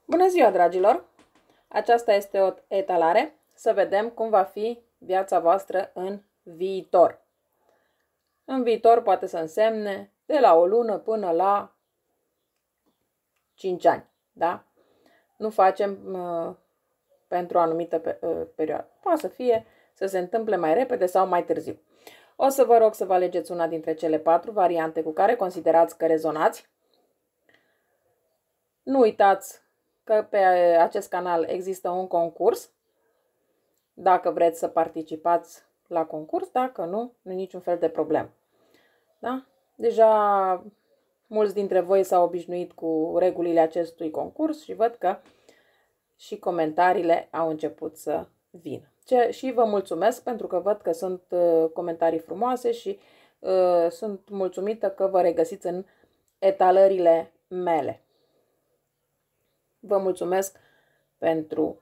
Bună ziua, dragilor! Aceasta este o etalare să vedem cum va fi viața voastră în viitor. În viitor poate să însemne de la o lună până la 5 ani, da? Nu facem pentru o anumită perioadă. Poate să fie să se întâmple mai repede sau mai târziu. O să vă rog să vă alegeți una dintre cele 4 variante cu care considerați că rezonați. Nu uitați că pe acest canal există un concurs. Dacă vreți să participați la concurs, dacă nu, nu e niciun fel de problemă. Da? Deja mulți dintre voi s-au obișnuit cu regulile acestui concurs și văd că și comentariile au început să vină. Și vă mulțumesc pentru că văd că sunt comentarii frumoase și sunt mulțumită că vă regăsiți în etalările mele. Vă mulțumesc pentru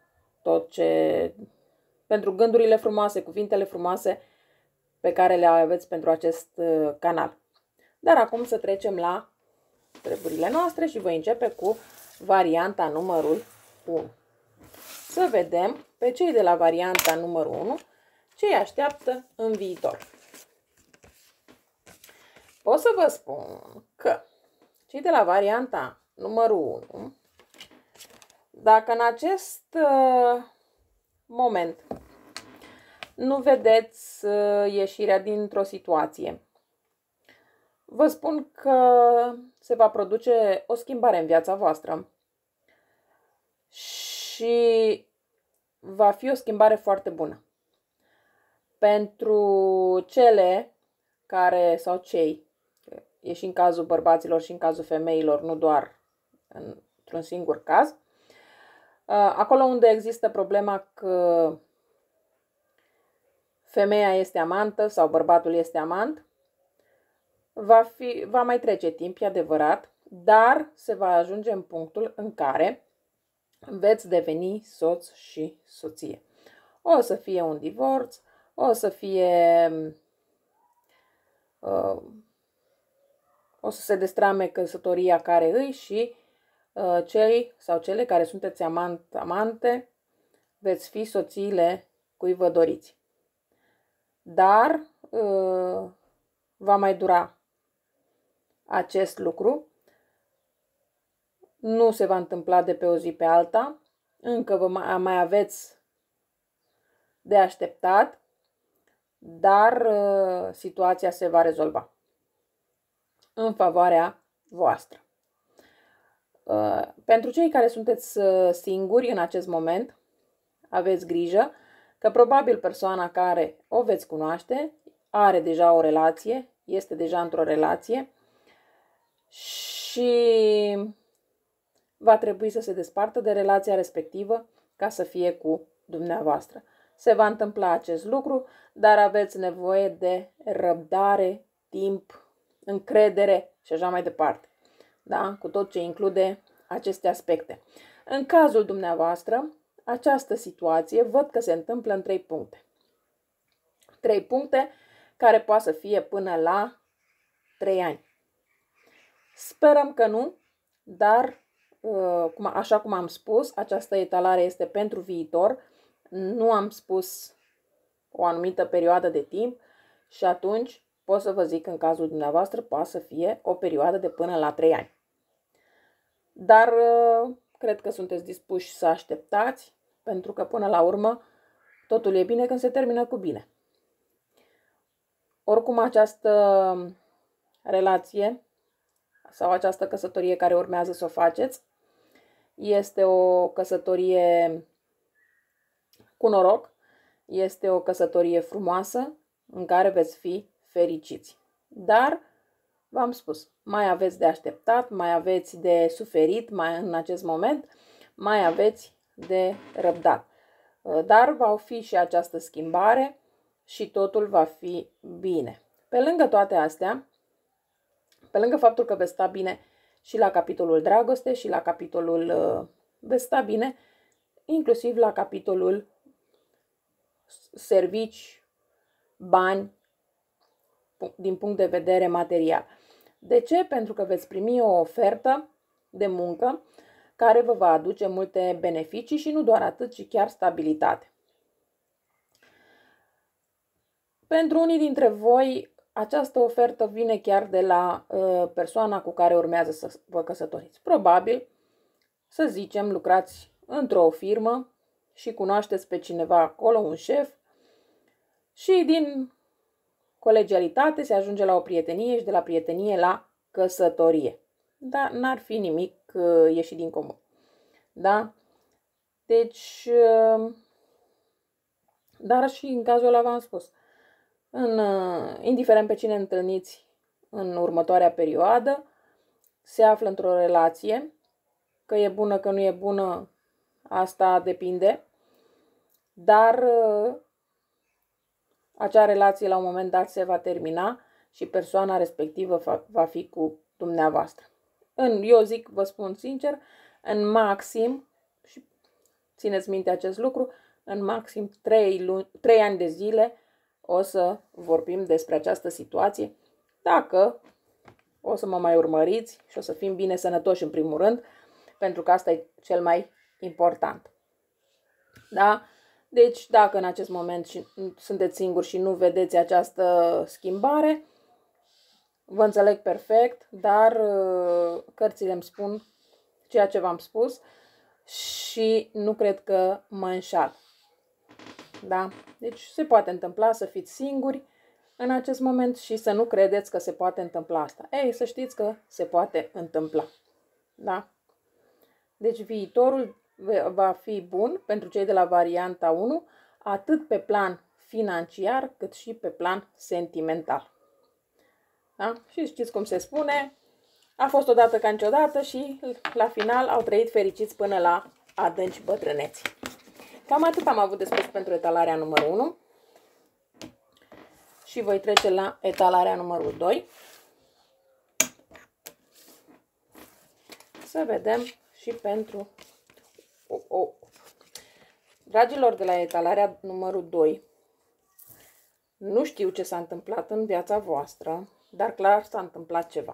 pentru gândurile frumoase, cuvintele frumoase pe care le aveți pentru acest canal. Dar acum să trecem la treburile noastre și voi începe cu varianta numărul 1. Să vedem pe cei de la varianta numărul 1 ce îi așteaptă în viitor. Pot să vă spun că cei de la varianta numărul 1, dacă în acest moment nu vedeți ieșirea dintr-o situație, vă spun că se va produce o schimbare în viața voastră și va fi o schimbare foarte bună. Pentru cele care, sau cei, e și în cazul bărbaților și în cazul femeilor, nu doar într-un singur caz, acolo unde există problema că femeia este amantă sau bărbatul este amant, va mai trece timp, e adevărat, dar se va ajunge în punctul în care veți deveni soț și soție. O să fie un divorț, o să fie o să se destrame căsătoria care îi și cei sau cele care sunteți amante veți fi soțiile cui vă doriți. Dar va mai dura acest lucru. Nu se va întâmpla de pe o zi pe alta. Încă vă mai aveți de așteptat, dar situația se va rezolva în favoarea voastră. Pentru cei care sunteți singuri în acest moment, aveți grijă că probabil persoana care o veți cunoaște are deja o relație, este deja într-o relație și va trebui să se despartă de relația respectivă ca să fie cu dumneavoastră. Se va întâmpla acest lucru, dar aveți nevoie de răbdare, timp, încredere și așa mai departe. Da? Cu tot ce include aceste aspecte. În cazul dumneavoastră, această situație văd că se întâmplă în 3 puncte. 3 puncte care poate să fie până la 3 ani. Sperăm că nu, dar așa cum am spus, această etalare este pentru viitor. Nu am spus o anumită perioadă de timp și atunci pot să vă zic că în cazul dumneavoastră poate să fie o perioadă de până la 3 ani. Dar cred că sunteți dispuși să așteptați, pentru că până la urmă totul e bine când se termină cu bine. Oricum, această relație sau această căsătorie care urmează să o faceți este o căsătorie cu noroc, este o căsătorie frumoasă în care veți fi fericiți. Dar, v-am spus, mai aveți de așteptat, mai aveți de suferit în acest moment, mai aveți de răbdat. Dar va fi și această schimbare și totul va fi bine. Pe lângă toate astea, pe lângă faptul că veți sta bine și la capitolul dragoste și la capitolul veți sta bine, inclusiv la capitolul servici, bani, din punct de vedere material. De ce? Pentru că veți primi o ofertă de muncă care vă va aduce multe beneficii și nu doar atât, ci chiar stabilitate. Pentru unii dintre voi, această ofertă vine chiar de la persoana cu care urmează să vă căsătoriți. Probabil, să zicem, lucrați într-o firmă și cunoașteți pe cineva acolo, un șef, și din colegialitate se ajunge la o prietenie și de la prietenie la căsătorie. Dar n-ar fi nimic ieșit din comun. Da? Deci, dar și în cazul ăla v-am spus, indiferent pe cine întâlniți în următoarea perioadă, se află într-o relație, că e bună, că nu e bună, asta depinde, dar acea relație la un moment dat se va termina și persoana respectivă va fi cu dumneavoastră. Eu zic, vă spun sincer, în maxim, și țineți minte acest lucru, în maxim 3 ani de zile o să vorbim despre această situație. Dacă o să mă mai urmăriți și o să fim bine sănătoși în primul rând, pentru că asta e cel mai important. Da? Deci, dacă în acest moment sunteți singuri și nu vedeți această schimbare, vă înțeleg perfect, dar cărțile îmi spun ceea ce v-am spus și nu cred că mă înșal. Da? Deci se poate întâmpla să fiți singuri în acest moment și să nu credeți că se poate întâmpla asta. Ei, să știți că se poate întâmpla. Da? Deci viitorul va fi bun pentru cei de la varianta 1, atât pe plan financiar, cât și pe plan sentimental. Da? Și știți cum se spune, a fost odată ca niciodată și la final au trăit fericiți până la adânci bătrâneți. Cam atât am avut de spus pentru etalarea numărul 1 și voi trece la etalarea numărul 2. Să vedem și pentru... Dragilor, de la etalarea numărul 2, nu știu ce s-a întâmplat în viața voastră, dar clar s-a întâmplat ceva.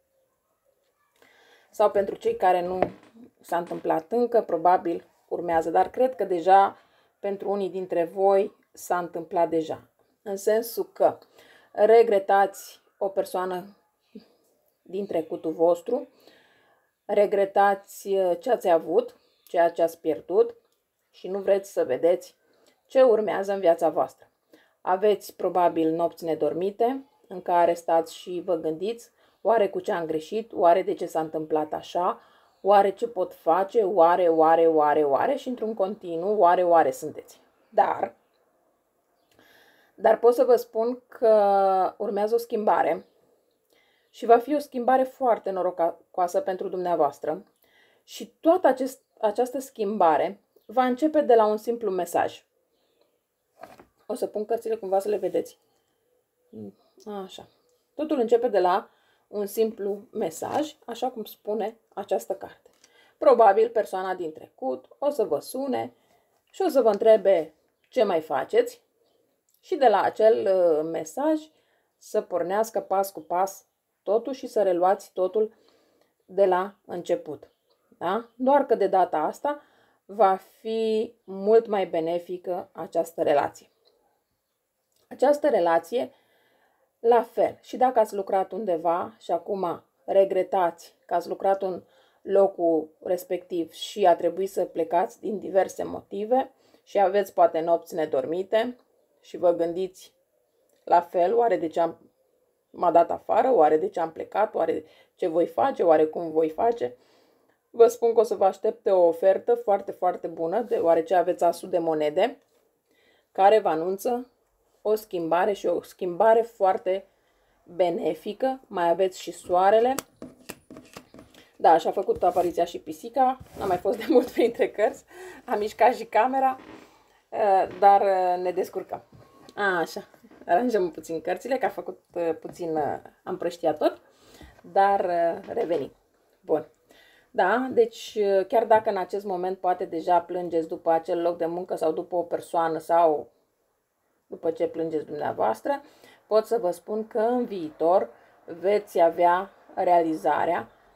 Sau pentru cei care nu s-a întâmplat încă, probabil urmează, dar cred că deja pentru unii dintre voi s-a întâmplat deja. În sensul că regretați o persoană din trecutul vostru, regretați ce ați avut, ceea ce ați pierdut și nu vreți să vedeți ce urmează în viața voastră. Aveți probabil nopți nedormite în care stați și vă gândiți, oare cu ce am greșit, oare de ce s-a întâmplat așa, oare ce pot face, oare și într-un continuu, oare sunteți. Dar pot să vă spun că urmează o schimbare și va fi o schimbare foarte norocoasă pentru dumneavoastră și toată această schimbare va începe de la un simplu mesaj. O să pun cărțile cumva să le vedeți. Așa. Totul începe de la un simplu mesaj, așa cum spune această carte. Probabil persoana din trecut o să vă sune și o să vă întrebe ce mai faceți și de la acel mesaj să pornească pas cu pas totul și să reluați totul de la început. Da? Doar că de data asta va fi mult mai benefică această relație. Această relație, la fel, și dacă ați lucrat undeva și acum regretați că ați lucrat în locul respectiv și a trebuit să plecați din diverse motive și aveți poate nopți nedormite și vă gândiți la fel, oare de ce m-a dat afară, oare de ce am plecat, oare ce voi face, oare cum voi face, vă spun că o să vă aștepte o ofertă foarte, foarte bună, deoarece aveți asul de monede, care vă anunță o schimbare și o schimbare foarte benefică. Mai aveți și soarele. Da, și-a făcut apariția și pisica. N-am mai fost de mult printre cărți. Am mișcat și camera, dar ne descurcăm. Așa, aranjăm puțin cărțile, că a făcut puțin, am prăștiat tot, dar revenim. Bun. Da, deci chiar dacă în acest moment poate deja plângeți după acel loc de muncă sau după o persoană sau după ce plângeți dumneavoastră, pot să vă spun că în viitor veți avea realizarea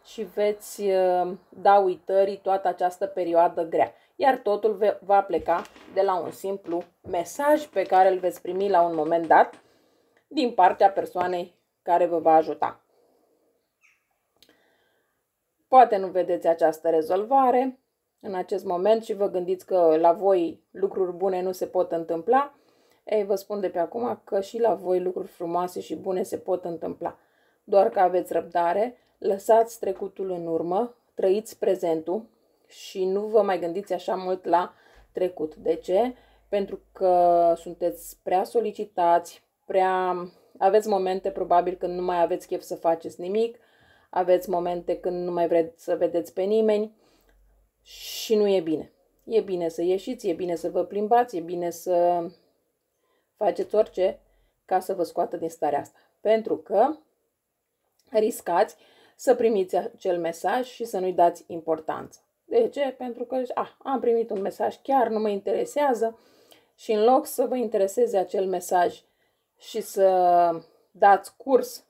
și veți da uitării toată această perioadă grea. Iar totul va pleca de la un simplu mesaj pe care îl veți primi la un moment dat din partea persoanei care vă va ajuta. Poate nu vedeți această rezolvare în acest moment și vă gândiți că la voi lucruri bune nu se pot întâmpla. Ei, vă spun de pe acum că și la voi lucruri frumoase și bune se pot întâmpla. Doar că aveți răbdare, lăsați trecutul în urmă, trăiți prezentul și nu vă mai gândiți așa mult la trecut. De ce? Pentru că sunteți prea solicitați, aveți momente probabil când nu mai aveți chef să faceți nimic, aveți momente când nu mai vreți să vedeți pe nimeni și nu e bine. E bine să ieșiți, e bine să vă plimbați, e bine să faceți orice ca să vă scoată din starea asta. Pentru că riscați să primiți acel mesaj și să nu-i dați importanță. De ce? Pentru că am primit un mesaj, chiar nu mă interesează și în loc să vă intereseze acel mesaj și să dați curs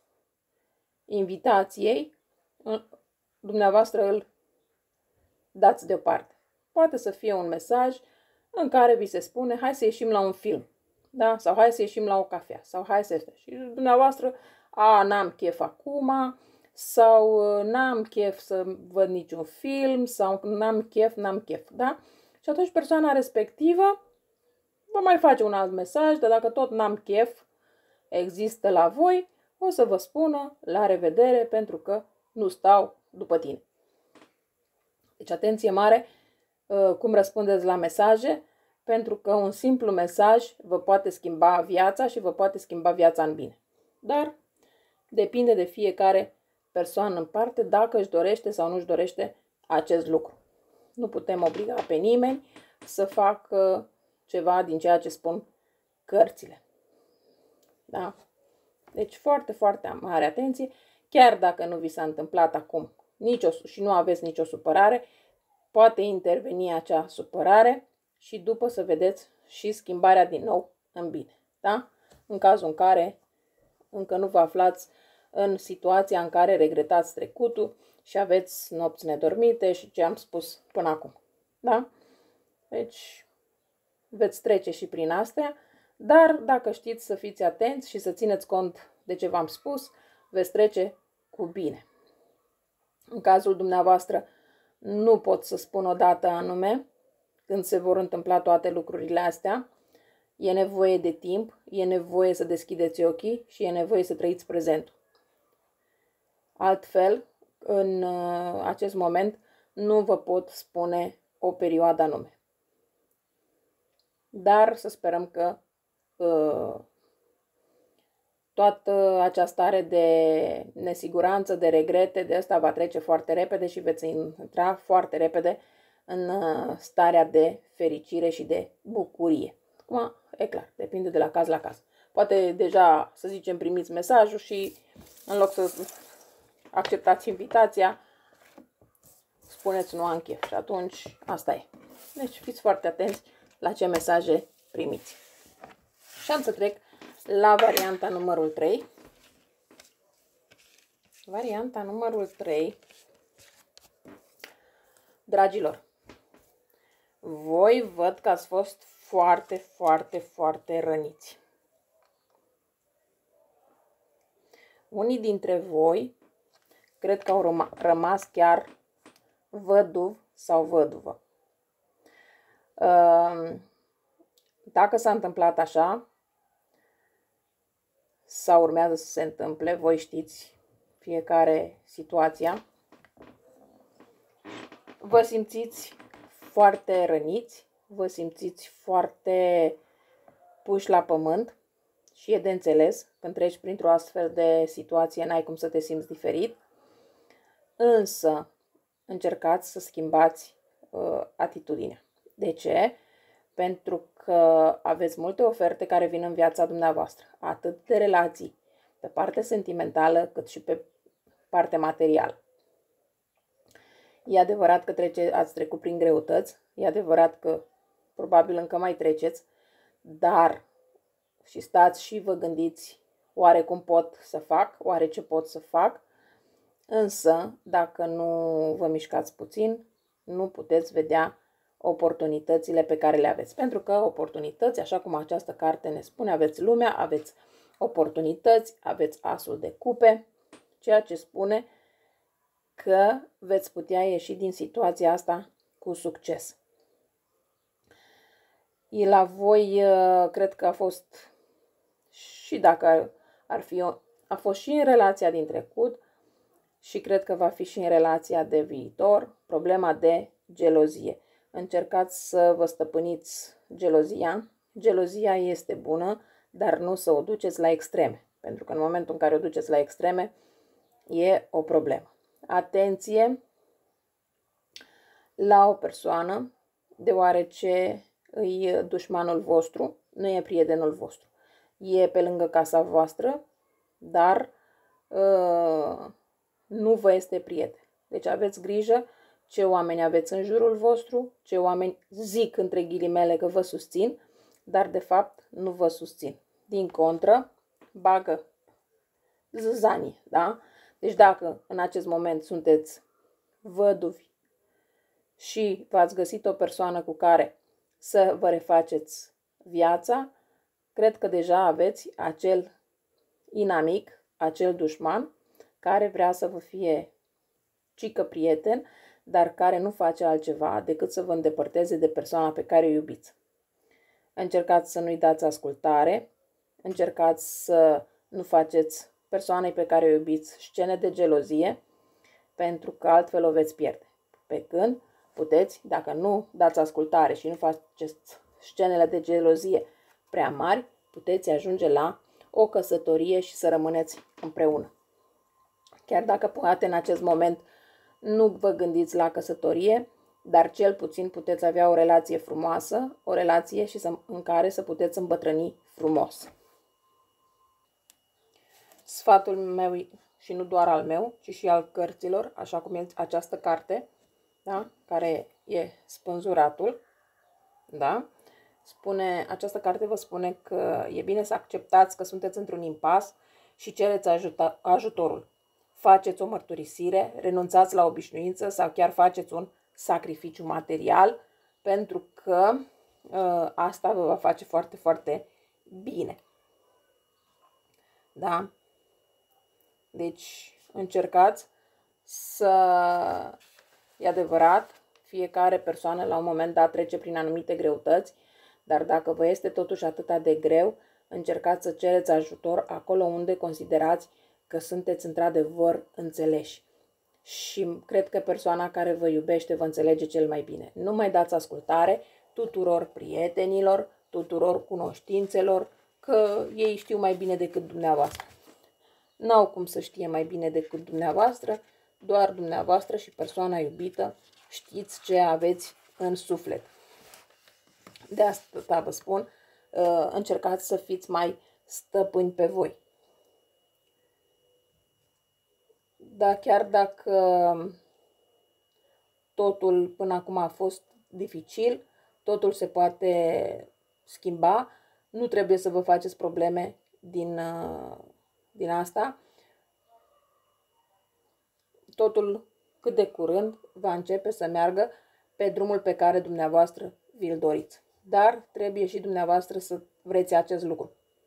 invitației, dumneavoastră îl dați deoparte. Poate să fie un mesaj în care vi se spune hai să ieșim la un film, da? Sau hai să ieșim la o cafea, sau hai să... Și dumneavoastră, n-am chef acum, sau n-am chef să văd niciun film, sau n-am chef, da? Și atunci persoana respectivă vă mai face un alt mesaj, dar dacă tot n-am chef există la voi, o să vă spună la revedere pentru că nu stau după tine. Deci atenție mare cum răspundeți la mesaje, pentru că un simplu mesaj vă poate schimba viața și vă poate schimba viața în bine. Dar depinde de fiecare persoană în parte dacă își dorește sau nu își dorește acest lucru. Nu putem obliga pe nimeni să facă ceva din ceea ce spun cărțile. Da? Deci foarte, foarte mare atenție. Chiar dacă nu vi s-a întâmplat acum și nu aveți nicio supărare, poate interveni acea supărare și după să vedeți și schimbarea din nou în bine. Da? În cazul în care încă nu vă aflați în situația în care regretați trecutul și aveți nopți nedormite și ce am spus până acum. Da? Deci veți trece și prin astea, dar dacă știți să fiți atenți și să țineți cont de ce v-am spus, veți trece cu bine. În cazul dumneavoastră nu pot să spun o dată anume când se vor întâmpla toate lucrurile astea. E nevoie de timp, e nevoie să deschideți ochii și e nevoie să trăiți prezentul. Altfel, în acest moment, nu vă pot spune o perioadă anume. Dar să sperăm că toată această stare de nesiguranță, de regrete, de asta va trece foarte repede și veți intra foarte repede în starea de fericire și de bucurie. Acum, e clar, depinde de la caz la caz. Poate deja, să zicem, primiți mesajul și în loc să acceptați invitația, spuneți nu am chef și atunci asta e. Deci fiți foarte atenți la ce mesaje primiți. Și am să trec la varianta numărul 3. Varianta numărul 3. Dragilor, voi văd că ați fost foarte, foarte, foarte răniți. Unii dintre voi cred că au rămas chiar văduv sau văduvă. Dacă s-a întâmplat așa, sau urmează să se întâmple, voi știți fiecare situația, vă simțiți foarte răniți, vă simțiți foarte puși la pământ și e de înțeles, când treci printr-o astfel de situație, n-ai cum să te simți diferit, însă încercați să schimbați atitudinea. De ce? Pentru că aveți multe oferte care vin în viața dumneavoastră, atât de relații, pe partea sentimentală, cât și pe partea materială. E adevărat că ați trecut prin greutăți, e adevărat că probabil încă mai treceți, dar și stați și vă gândiți oare cum pot să fac, oare ce pot să fac, Însă, dacă nu vă mișcați puțin, nu puteți vedea oportunitățile pe care le aveți. Pentru că oportunități, așa cum această carte ne spune, aveți lumea, aveți oportunități, aveți asul de cupe, ceea ce spune că veți putea ieși din situația asta cu succes. La voi, cred că a fost, și dacă ar fi, a fost și în relația din trecut și cred că va fi și în relația de viitor, problema de gelozie. Încercați să vă stăpâniți gelozia. Gelozia este bună, dar nu să o duceți la extreme, pentru că în momentul în care o duceți la extreme, e o problemă. Atenție la o persoană, deoarece e dușmanul vostru, nu e prietenul vostru. E pe lângă casa voastră, dar nu vă este prieten. Deci aveți grijă ce oameni aveți în jurul vostru, ce oameni zic între ghilimele că vă susțin, dar de fapt nu vă susțin. Din contră, bagă zâzanie, da? Deci dacă în acest moment sunteți văduvi și v-ați găsit o persoană cu care să vă refaceți viața, cred că deja aveți acel inamic, acel dușman, care vrea să vă fie cică prieten, dar care nu face altceva decât să vă îndepărteze de persoana pe care o iubiți. Încercați să nu-i dați ascultare, încercați să nu faceți persoanei pe care o iubiți scene de gelozie, pentru că altfel o veți pierde. Pe când puteți, dacă nu dați ascultare și nu faceți scenele de gelozie prea mari, puteți ajunge la o căsătorie și să rămâneți împreună. Chiar dacă poate în acest moment nu vă gândiți la căsătorie, dar cel puțin puteți avea o relație frumoasă, o relație în care să puteți îmbătrâni frumos. Sfatul meu, și nu doar al meu, ci și al cărților, așa cum e această carte, da? Care e Spânzuratul, da? Această carte vă spune că e bine să acceptați că sunteți într-un impas și cereți ajutorul. Faceți o mărturisire, renunțați la obișnuință sau chiar faceți un sacrificiu material, pentru că asta vă va face foarte, foarte bine. Da? Deci încercați să... E adevărat, fiecare persoană la un moment dat trece prin anumite greutăți, dar dacă vă este totuși atâta de greu, încercați să cereți ajutor acolo unde considerați că sunteți într-adevăr înțeleși. Și cred că persoana care vă iubește vă înțelege cel mai bine. Nu mai dați ascultare tuturor prietenilor, tuturor cunoștințelor, că ei știu mai bine decât dumneavoastră. N-au cum să știe mai bine decât dumneavoastră, doar dumneavoastră și persoana iubită știți ce aveți în suflet. De asta vă spun, încercați să fiți mai stăpâni pe voi. Dar chiar dacă totul până acum a fost dificil, totul se poate schimba, nu trebuie să vă faceți probleme din asta. Totul cât de curând va începe să meargă pe drumul pe care dumneavoastră vi-l doriți. Dar trebuie și dumneavoastră să vreți acest lucru.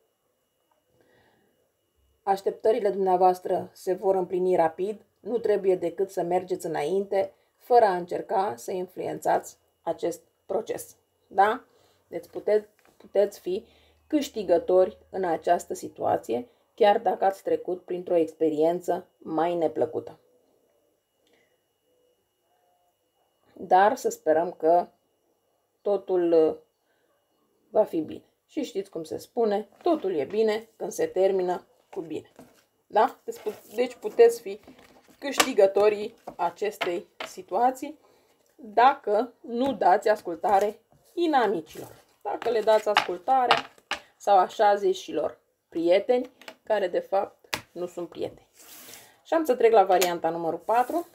Așteptările dumneavoastră se vor împlini rapid, nu trebuie decât să mergeți înainte, fără a încerca să influențați acest proces. Da? Deci puteți fi câștigători în această situație, chiar dacă ați trecut printr-o experiență mai neplăcută. Dar să sperăm că totul va fi bine. Și știți cum se spune, totul e bine când se termină cu bine. Da? Deci puteți fi câștigătorii acestei situații dacă nu dați ascultare inamicilor. Dacă le dați ascultare sau așa zișilor prieteni, care de fapt nu sunt prieteni. Și am să trec la varianta numărul 4.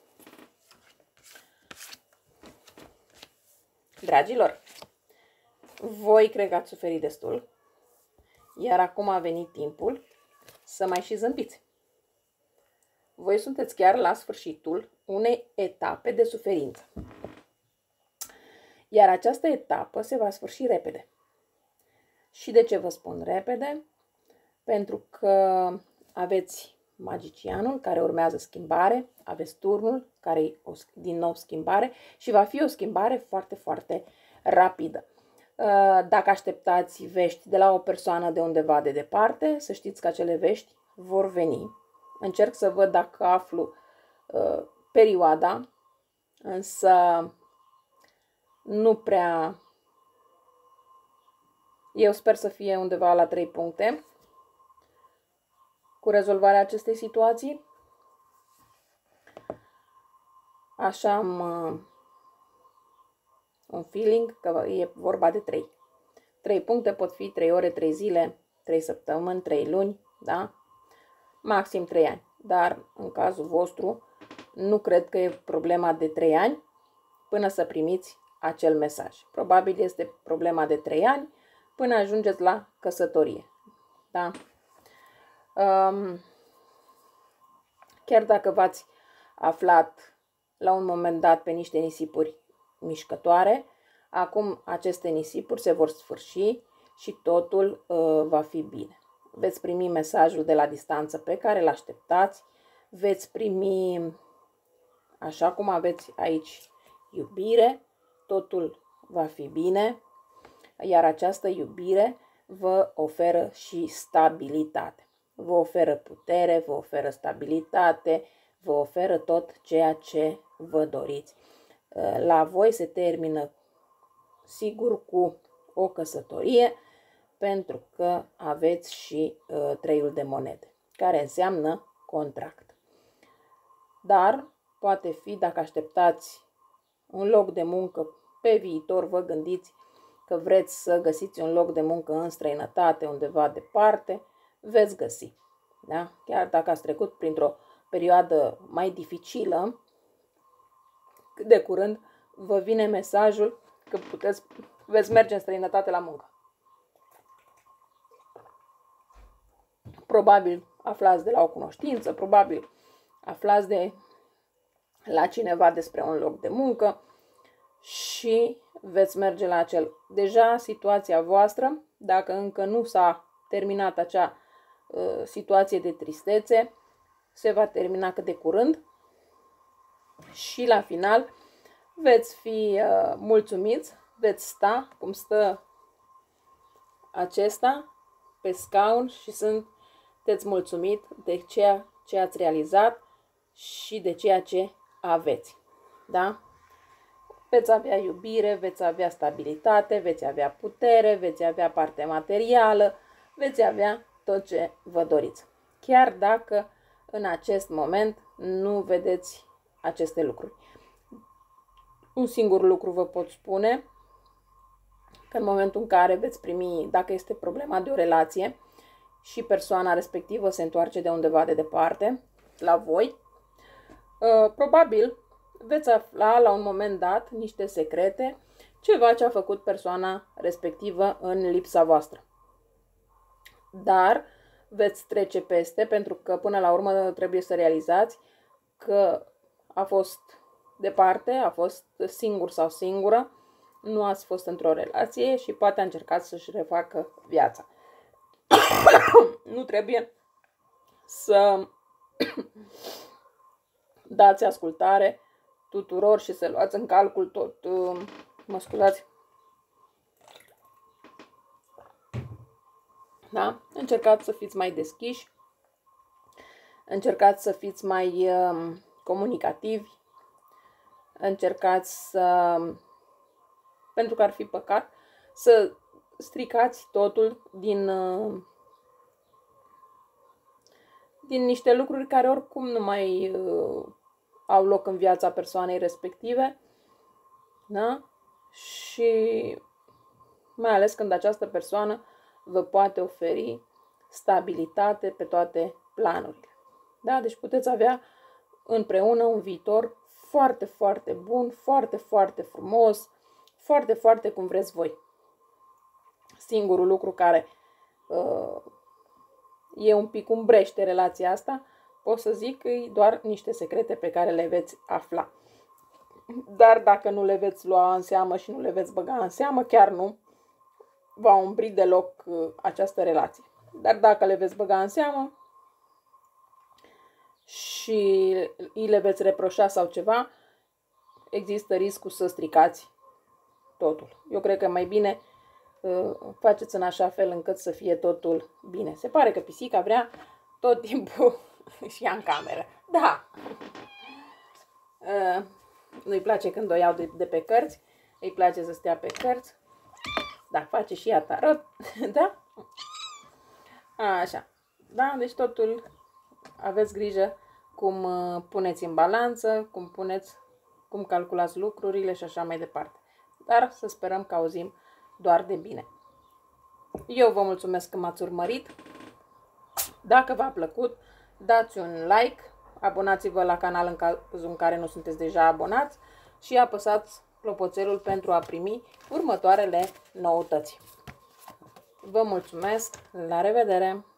Dragilor, voi cred că ați suferit destul, iar acum a venit timpul să mai și zâmbiți. voi sunteți chiar la sfârșitul unei etape de suferință. Iar această etapă se va sfârși repede. Și de ce vă spun repede? Pentru că aveți magicianul care urmează schimbare, aveți turnul care e din nou schimbare și va fi o schimbare foarte, foarte rapidă. Dacă așteptați vești de la o persoană de undeva de departe, să știți că acele vești vor veni. Încerc să văd dacă aflu perioada, însă nu prea. Eu sper să fie undeva la 3 puncte cu rezolvarea acestei situații. Așa am un feeling că e vorba de 3. 3 puncte pot fi 3 ore, 3 zile, 3 săptămâni, 3 luni, da? Maxim 3 ani. Dar în cazul vostru nu cred că e problema de 3 ani până să primiți acel mesaj. Probabil este problema de 3 ani până ajungeți la căsătorie. Da? Chiar dacă v-ați aflat la un moment dat pe niște nisipuri mișcătoare, acum aceste nisipuri se vor sfârși și totul va fi bine. Veți primi mesajul de la distanță pe care îl așteptați, veți primi, așa cum aveți aici, iubire, totul va fi bine, iar această iubire vă oferă și stabilitate. Vă oferă putere, vă oferă stabilitate, vă oferă tot ceea ce vă doriți. La voi se termină sigur cu o căsătorie, pentru că aveți și 3-ul de monede, care înseamnă contract. Dar poate fi, dacă așteptați un loc de muncă pe viitor, vă gândiți că vreți să găsiți un loc de muncă în străinătate, undeva departe, veți găsi. Da? Chiar dacă ați trecut printr-o perioadă mai dificilă, de curând vă vine mesajul că veți merge în străinătate la muncă. Probabil aflați de la o cunoștință, probabil aflați de la cineva despre un loc de muncă și veți merge la acel. Deja situația voastră, dacă încă nu s-a terminat acea situație de tristețe, se va termina cât de curând și la final veți fi mulțumiți, veți sta cum stă acesta pe scaun și sunteți mulțumit de ceea ce ați realizat și de ceea ce aveți. Da? Veți avea iubire, veți avea stabilitate, veți avea putere, veți avea parte materială, veți avea tot ce vă doriți. Chiar dacă în acest moment nu vedeți aceste lucruri. Un singur lucru vă pot spune, că în momentul în care veți primi, dacă este problema de o relație și persoana respectivă se întoarce de undeva de departe la voi, probabil veți afla la un moment dat niște secrete, ceva ce a făcut persoana respectivă în lipsa voastră. Dar veți trece peste, pentru că până la urmă trebuie să realizați că a fost departe, a fost singur sau singură, nu ați fost într-o relație și poate a încercat să-și refacă viața. Nu trebuie să dați ascultare tuturor și să luați în calcul tot. Mă scuzați. Da? Încercați să fiți mai deschiși, încercați să fiți mai comunicativi, încercați să, pentru că ar fi păcat, să stricați totul din niște lucruri care oricum nu mai au loc în viața persoanei respective, da? Și mai ales când această persoană vă poate oferi stabilitate pe toate planurile. Da? Deci puteți avea împreună un viitor foarte, foarte bun, foarte, foarte frumos, foarte, foarte cum vreți voi. Singurul lucru care e un pic umbrește relația asta pot să zic că e doar niște secrete pe care le veți afla. Dar dacă nu le veți lua în seamă și nu le veți băga în seamă, chiar nu va umbri deloc această relație. Dar dacă le veți băga în seamă și îi le veți reproșa sau ceva, există riscul să stricați totul. Eu cred că mai bine faceți în așa fel încât să fie totul bine. Se pare că pisica vrea tot timpul și ea în cameră. Da! Nu-i place când o iau de pe cărți, îi place să stea pe cărți. Da, face și ea tarot. Da? Așa. Da, deci totul aveți grijă cum puneți în balanță, cum calculați lucrurile și așa mai departe. Dar să sperăm că auzim doar de bine. Eu vă mulțumesc că m-ați urmărit. Dacă v-a plăcut, dați un like, abonați-vă la canal în cazul în care nu sunteți deja abonați și apăsați clopoțelul pentru a primi următoarele noutăți. Vă mulțumesc, la revedere!